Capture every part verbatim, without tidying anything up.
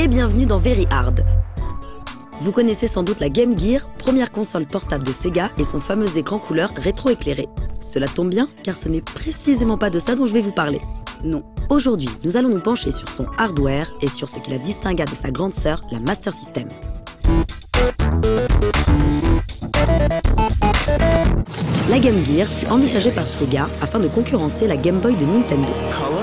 et bienvenue dans Very Hard. Vous connaissez sans doute la Game Gear, première console portable de Sega et son fameux écran couleur rétro-éclairé. Cela tombe bien, car ce n'est précisément pas de ça dont je vais vous parler. Non, aujourd'hui, nous allons nous pencher sur son hardware et sur ce qui la distingua de sa grande sœur, la Master System. La Game Gear fut envisagée par Sega afin de concurrencer la Game Boy de Nintendo.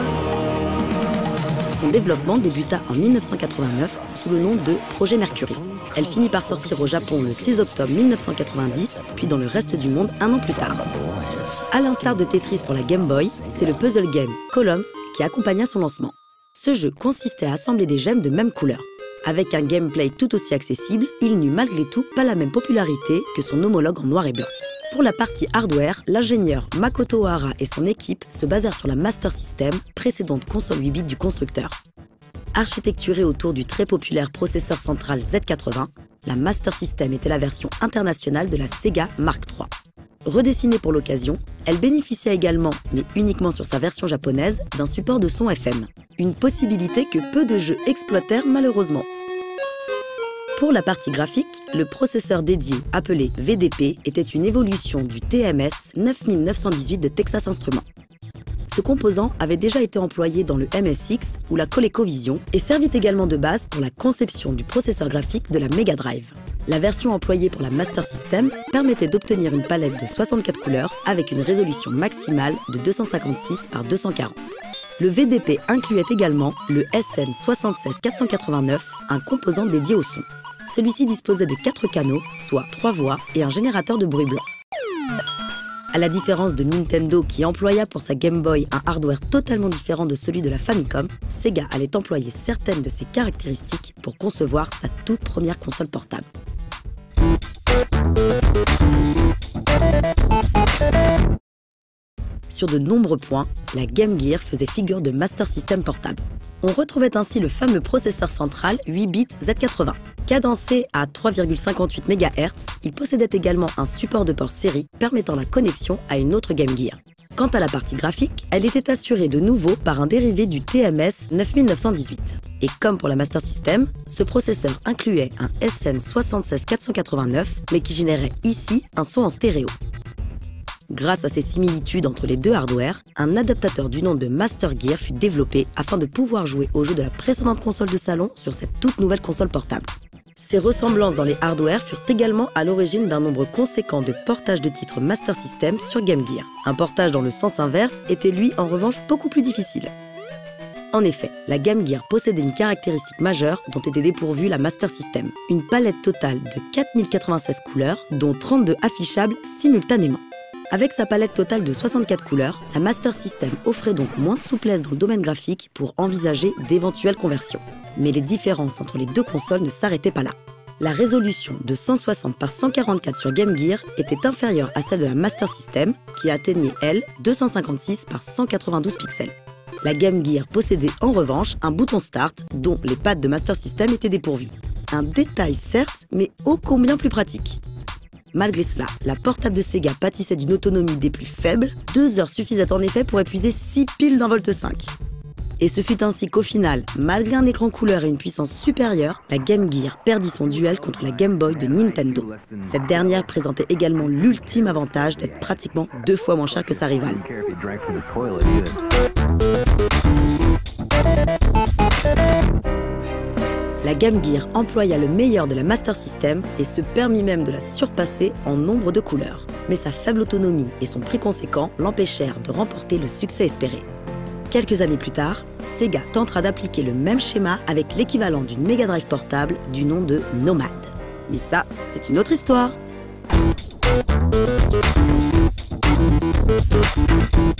Son développement débuta en mille neuf cent quatre-vingt-neuf sous le nom de Projet Mercury. Elle finit par sortir au Japon le six octobre mille neuf cent quatre-vingt-dix, puis dans le reste du monde un an plus tard. À l'instar de Tetris pour la Game Boy, c'est le puzzle game Columns qui accompagna son lancement. Ce jeu consistait à assembler des gemmes de même couleur. Avec un gameplay tout aussi accessible, il n'eut malgré tout pas la même popularité que son homologue en noir et blanc. Pour la partie hardware, l'ingénieur Makoto Ohara et son équipe se basèrent sur la Master System, précédente console huit bits du constructeur. Architecturée autour du très populaire processeur central Z quatre-vingts, la Master System était la version internationale de la Sega Mark trois. Redessinée pour l'occasion, elle bénéficia également, mais uniquement sur sa version japonaise, d'un support de son F M. Une possibilité que peu de jeux exploitèrent malheureusement. Pour la partie graphique, le processeur dédié, appelé V D P, était une évolution du T M S neuf mille neuf cent dix-huit de Texas Instruments. Ce composant avait déjà été employé dans le M S X ou la ColecoVision et servit également de base pour la conception du processeur graphique de la Mega Drive. La version employée pour la Master System permettait d'obtenir une palette de soixante-quatre couleurs avec une résolution maximale de deux cent cinquante-six par deux cent quarante. Le V D P incluait également le S N six six quatre cent quatre-vingt-neuf, un composant dédié au son. Celui-ci disposait de quatre canaux, soit trois voix, et un générateur de bruit blanc. À la différence de Nintendo qui employa pour sa Game Boy un hardware totalement différent de celui de la Famicom, Sega allait employer certaines de ses caractéristiques pour concevoir sa toute première console portable. Sur de nombreux points, la Game Gear faisait figure de Master System portable. On retrouvait ainsi le fameux processeur central huit bits Z quatre-vingts. Cadencé à trois virgule cinquante-huit mégahertz, il possédait également un support de port série permettant la connexion à une autre Game Gear. Quant à la partie graphique, elle était assurée de nouveau par un dérivé du T M S neuf mille neuf cent dix-huit. Et comme pour la Master System, ce processeur incluait un S N six quatre cent quatre-vingt-neuf, mais qui générait ici un son en stéréo. Grâce à ces similitudes entre les deux hardware, un adaptateur du nom de Master Gear fut développé afin de pouvoir jouer aux jeux de la précédente console de salon sur cette toute nouvelle console portable. Ces ressemblances dans les hardware furent également à l'origine d'un nombre conséquent de portages de titres Master System sur Game Gear. Un portage dans le sens inverse était lui en revanche beaucoup plus difficile. En effet, la Game Gear possédait une caractéristique majeure dont était dépourvue la Master System. Une palette totale de quatre mille quatre-vingt-seize couleurs, dont trente-deux affichables simultanément. Avec sa palette totale de soixante-quatre couleurs, la Master System offrait donc moins de souplesse dans le domaine graphique pour envisager d'éventuelles conversions. Mais les différences entre les deux consoles ne s'arrêtaient pas là. La résolution de cent soixante par cent quarante-quatre sur Game Gear était inférieure à celle de la Master System, qui atteignait, elle, deux cent cinquante-six par cent quatre-vingt-douze pixels. La Game Gear possédait en revanche un bouton Start, dont les pads de Master System étaient dépourvues. Un détail certes, mais ô combien plus pratique. Malgré cela, la portable de Sega pâtissait d'une autonomie des plus faibles, deux heures suffisaient en effet pour épuiser six piles d'un volt cinq. Et ce fut ainsi qu'au final, malgré un écran couleur et une puissance supérieure, la Game Gear perdit son duel contre la Game Boy de Nintendo. Cette dernière présentait également l'ultime avantage d'être pratiquement deux fois moins chère que sa rivale. La Game Gear employa le meilleur de la Master System et se permit même de la surpasser en nombre de couleurs. Mais sa faible autonomie et son prix conséquent l'empêchèrent de remporter le succès espéré. Quelques années plus tard, Sega tentera d'appliquer le même schéma avec l'équivalent d'une Mega Drive portable du nom de Nomad. Mais ça, c'est une autre histoire.